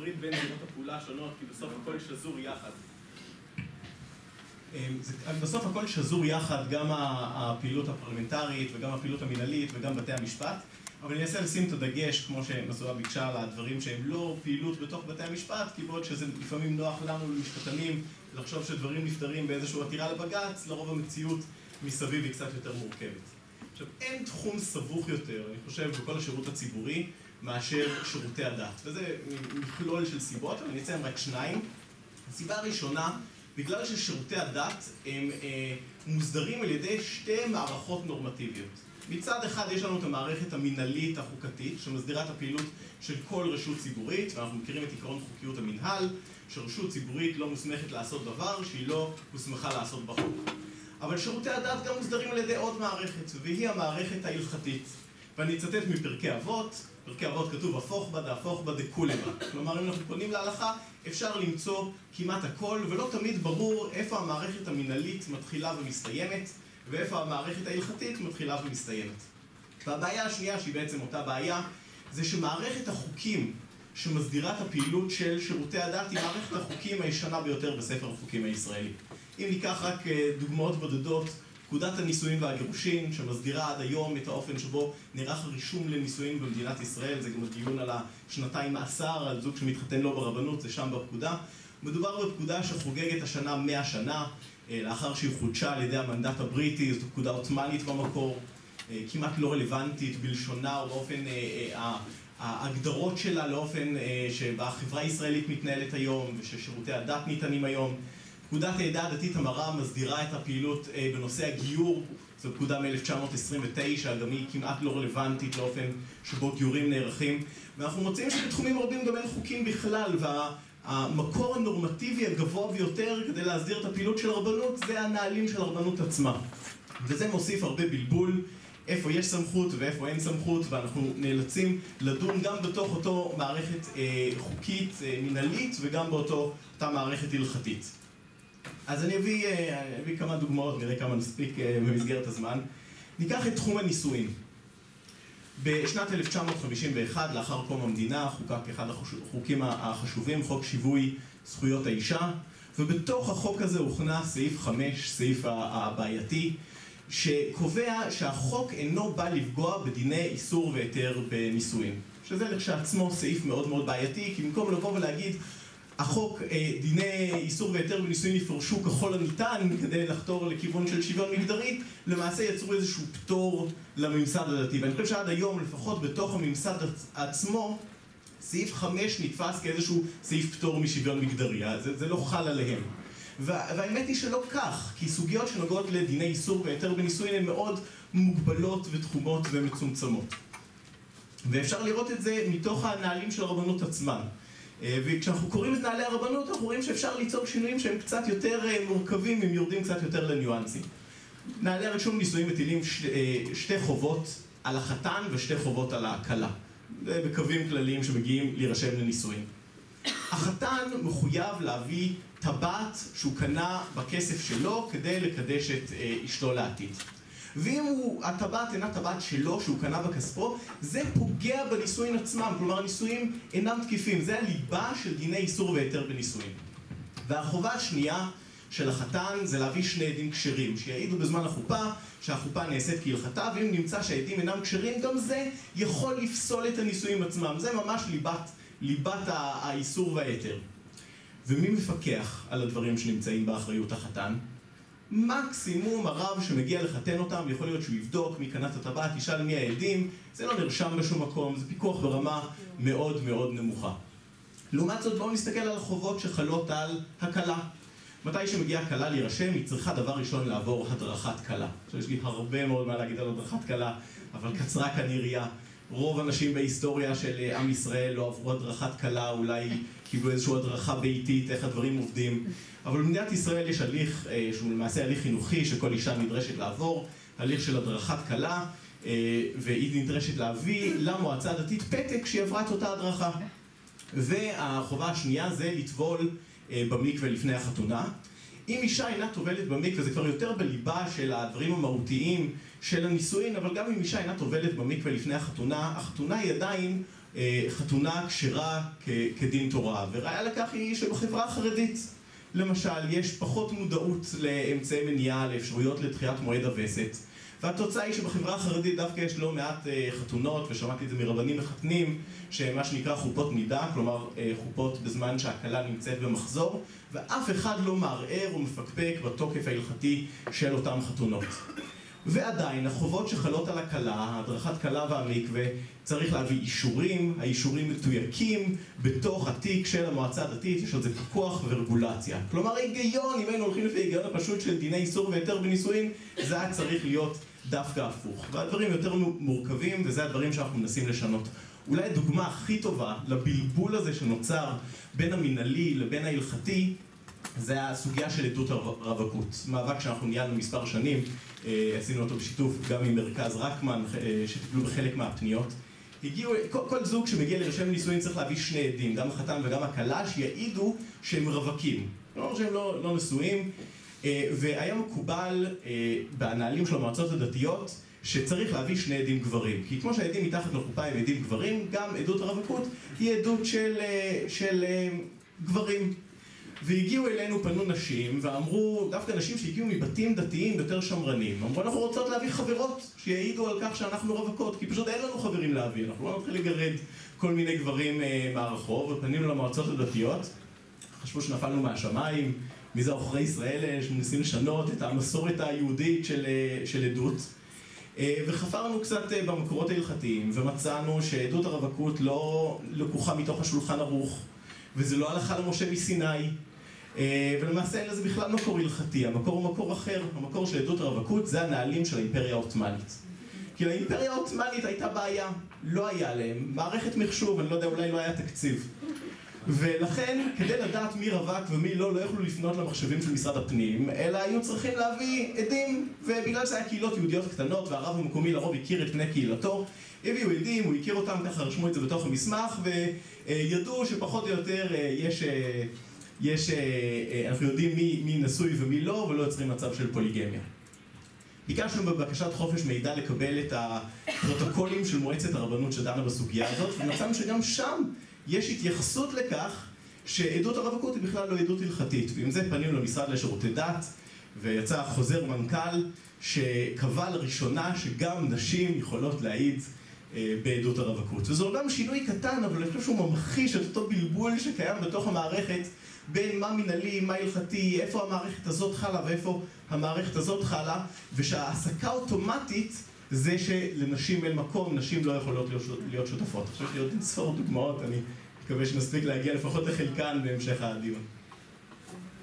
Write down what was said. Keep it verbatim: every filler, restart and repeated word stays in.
להפריד בין זירות הפעולה השונות, כי בסוף הכל שזור יחד. בסוף הכל שזור יחד, גם הפעילות הפרלמנטרית וגם הפעילות המנהלית וגם בתי המשפט, אבל אני אנסה לשים את הדגש, כמו שמסורה ביקשה, על הדברים שהם לא פעילות בתוך בתי המשפט, כי בעוד שזה לפעמים נוח לנו למשפטנים לחשוב שדברים נפתרים באיזושהי עתירה לבג"ץ, לרוב המציאות מסביב היא קצת יותר מורכבת. עכשיו, אין תחום סבוך יותר, אני חושב, בכל השירות הציבורי, מאשר שירותי הדת. וזה מכלול של סיבות, אבל אני אציין רק שניים. הסיבה הראשונה, בגלל ששירותי הדת הם אה, מוסדרים על ידי שתי מערכות נורמטיביות. מצד אחד יש לנו את המערכת המנהלית החוקתית, שמסדירה את הפעילות של כל רשות ציבורית, ואנחנו מכירים את עקרון חוקיות המנהל, שרשות ציבורית לא מוסמכת לעשות דבר שהיא לא מוסמכה לעשות בחוק. אבל שירותי הדת גם מוסדרים על ידי עוד מערכת, והיא המערכת ההלכתית. ואני אצטט מפרקי אבות, פרקי אבות כתוב הפוך בה דהפוך בה דכולי בה. כלומר, אם אנחנו פונים להלכה, אפשר למצוא כמעט הכל, ולא תמיד ברור איפה המערכת המנהלית מתחילה ומסתיימת, ואיפה המערכת ההלכתית מתחילה ומסתיימת. והבעיה השנייה, שהיא בעצם אותה בעיה, זה שמערכת החוקים שמסדירה את הפעילות של שירותי הדת היא מערכת החוקים הישנה ביותר בספר החוקים הישראלי. אם ניקח רק דוגמאות בודדות, פקודת הנישואין והגירושין, שמסדירה עד היום את האופן שבו נערך הרישום לנישואין במדינת ישראל, זה גם הדיון על השנתיים מאסר, על זוג שמתחתן לא ברבנות, זה שם בפקודה. מדובר בפקודה שחוגגת השנה מאה שנה, לאחר שהיא חודשה על ידי המנדט הבריטי, זאת פקודה עות'מאנית במקור, כמעט לא רלוונטית בלשונה או באופן ההגדרות שלה, לאופן שבה החברה הישראלית מתנהלת היום וששירותי הדת ניתנים היום. פקודת העדה הדתית המרה מסדירה את הפעילות בנושא הגיור, זו פקודה מ-אלף תשע מאות עשרים ותשע, גם היא כמעט לא רלוונטית לאופן שבו גיורים נערכים. ואנחנו מוצאים שבתחומים רבים גם אין חוקים בכלל, והמקור הנורמטיבי הגבוה ביותר כדי להסדיר את הפעילות של הרבנות זה הנהלים של הרבנות עצמה. וזה מוסיף הרבה בלבול, איפה יש סמכות ואיפה אין סמכות, ואנחנו נאלצים לדון גם בתוך אותו מערכת אה, חוקית, אה, מנהלית, וגם באותו אותה מערכת הלכתית. אז אני אביא, אה, אביא כמה דוגמאות, נראה כמה נספיק אה, במסגרת הזמן. ניקח את תחום הנישואין. בשנת אלף תשע מאות חמישים ואחת, לאחר קום המדינה, חוקק אחד החוקים החשובים, חוק שיווי זכויות האישה, ובתוך החוק הזה הוכנס סעיף חמש, סעיף הבעייתי, שקובע שהחוק אינו בא לפגוע בדיני איסור והיתר בנישואין. שזה לכשעצמו סעיף מאוד מאוד בעייתי, כי במקום לבוא ולהגיד, החוק, דיני איסור והיתר בנישואין יפרשו ככל הניתן כדי לחתור לכיוון של שוויון מגדרי, למעשה יצרו איזשהו פטור לממסד הדתי. ואני חושב שעד היום, לפחות בתוך הממסד עצמו, סעיף חמש נתפס כאיזשהו סעיף פטור משוויון מגדרי. זה, זה לא חל עליהם. והאמת היא שלא כך, כי סוגיות שנוגעות לדיני איסור והיתר בנישואין הן מאוד מוגבלות ותחומות ומצומצמות. ואפשר לראות את זה מתוך הנהלים של הרבנות עצמן. וכשאנחנו קוראים את נהלי הרבנות, אנחנו רואים שאפשר ליצור שינויים שהם קצת יותר מורכבים, הם יורדים קצת יותר לניואנסים. נהלי הרישום נישואין מטילים שתי חובות על החתן ושתי חובות על הכלה. זה בקווים כלליים שמגיעים להירשם לנישואין. החתן מחויב להביא טבעת שהוא קנה בכסף שלו כדי לקדש את אשתו לעתיד. ואם הוא, הטבעת אינה טבעת שלו שהוא קנה בכספו, זה פוגע בנישואין עצמם, כלומר הנישואין אינם תקיפים, זה הליבה של דיני איסור והיתר בנישואין. והחובה השנייה של החתן זה להביא שני עדים כשרים, שיעידו בזמן החופה שהחופה נעשית כהלכתה, ואם נמצא שהעדים אינם כשרים, גם זה יכול לפסול את הנישואין עצמם, זה ממש ליבת, ליבת האיסור והיתר. ומי מפקח על הדברים שנמצאים באחריות החתן? מקסימום הרב שמגיע לחתן אותם, יכול להיות שהוא יבדוק מי קנה את הטבעת, ישאל מי העדים, זה לא נרשם בשום מקום, זה פיקוח ברמה מאוד מאוד נמוכה. לעומת זאת, בואו נסתכל על החובות שחלות על הכלה. מתי שמגיעה הכלה להירשם, היא צריכה דבר ראשון לעבור הדרכת כלה. עכשיו יש לי הרבה מאוד מה להגיד על הדרכת כלה, אבל קצרה כאן יריעה. רוב אנשים בהיסטוריה של עם ישראל לא עברו הדרכת כלה, אולי קיבלו איזושהי הדרכה ביתית, איך הדברים עובדים. אבל במדינת ישראל יש הליך שהוא למעשה הליך חינוכי שכל אישה נדרשת לעבור, הליך של הדרכת כלה, והיא נדרשת להביא למועצה הדתית פתק שהיא עברה את אותה הדרכה. והחובה השנייה זה לטבול במקווה לפני החתונה. אם אישה אינה טובלת במקווה, זה כבר יותר בליבה של הדברים המהותיים של הנישואין, אבל גם אם אישה אינה טובלת במקווה לפני החתונה, החתונה היא עדיין חתונה כשרה כדין תורה, וראיה לכך היא שבחברה החרדית, למשל, יש פחות מודעות לאמצעי מניעה, לאפשרויות לדחיית מועד הווסת, והתוצאה היא שבחברה החרדית דווקא יש לא מעט חתונות, ושמעתי את זה מרבנים מחתנים, שמה שנקרא חופות נידה, כלומר חופות בזמן שהכלה נמצאת במחזור, ואף אחד לא מערער ומפקפק בתוקף ההלכתי של אותם חתונות. ועדיין, החובות שחלות על הכלה, ההדרכת כלה והמקווה, צריך להביא אישורים, האישורים מתויקים בתוך התיק של המועצה הדתית, יש על זה פיקוח ורגולציה. כלומר, ההיגיון, אם היינו הולכים לפי ההיגיון הפשוט של דיני איסור והיתר בנישואין, זה היה צריך להיות דווקא הפוך. והדברים יותר מורכבים, וזה הדברים שאנחנו מנסים לשנות. אולי הדוגמה הכי טובה לבלבול הזה שנוצר בין המנהלי לבין ההלכתי, זה הסוגיה של עדות הרווקות. מאבק שאנחנו ניהלנו מספר שנים, עשינו אותו בשיתוף גם עם מרכז רקמן, שטיפלו בחלק מהפניות. הגיעו, כל, כל זוג שמגיע לרשם נישואין צריך להביא שני עדים, גם החתן וגם הכלה, שיעידו שהם רווקים. כלומר שהם לא, לא נשואים, והיה מקובל בנהלים של המועצות הדתיות שצריך להביא שני עדים גברים. כי כמו שהעדים מתחת לחופה הם עדים גברים, גם עדות הרווקות היא עדות של, של גברים. והגיעו אלינו, פנו נשים, ואמרו, דווקא נשים שהגיעו מבתים דתיים יותר שמרנים, אמרו, אנחנו רוצות להביא חברות שיעידו על כך שאנחנו רווקות, כי פשוט אין לנו חברים להביא, אנחנו לא נתחיל לגרד כל מיני גברים אה, מהרחוב, ופנינו למועצות הדתיות, חשבו שנפלנו מהשמיים, מי זה עוכרי ישראל שמנסים לשנות את המסורת היהודית של, של עדות, אה, וחפרנו קצת אה, במקורות ההלכתיים, ומצאנו שעדות הרווקות לא לקוחה מתוך השולחן ערוך, וזה לא הלכה למשה מסיני, ולמעשה אין לזה בכלל מקור הלכתי, המקור הוא מקור אחר, המקור של עדות הרווקות זה הנהלים של האימפריה העות'מאנית. כי לאימפריה העות'מאנית הייתה בעיה, לא היה להם, מערכת מחשוב, אני לא יודע, אולי לא היה תקציב. ולכן, כדי לדעת מי רווק ומי לא, לא יכלו לפנות למחשבים של משרד הפנים, אלא היו צריכים להביא עדים, ובגלל שזה היה קהילות יהודיות קטנות, והרב המקומי לרוב הכיר את בני קהילתו, הביאו עדים, הוא הכיר אותם, ככה רשמו את זה בתוך המסמך, וידעו שפחות או יותר יש, יש, אנחנו יודעים מי, מי נשוי ומי לא, ולא יוצרים מצב של פוליגמיה. ביקשנו בבקשת חופש מידע לקבל את הפרוטוקולים של מועצת הרבנות שדנה בסוגיה הזאת, ומצאנו שגם שם יש התייחסות לכך שעדות הרווקות היא בכלל לא עדות הלכתית, ועם זה פנינו למשרד לשירותי דת, ויצא חוזר מנכ"ל שקבע לראשונה שגם נשים יכולות להעיד בעדות הרווקות. וזו גם שינוי קטן, אבל אני חושב שהוא ממחיש את אותו בלבול שקיים בתוך המערכת בין מה מנהלי, מה הלכתי, איפה המערכת הזאת חלה ואיפה המערכת הזאת חלה, ושהעסקה אוטומטית זה שלנשים אין מקום, נשים לא יכולות להיות, להיות שותפות. אני חושב להיות אינספור דוגמאות, אני מקווה שנספיק להגיע לפחות לחלקן בהמשך הדיון.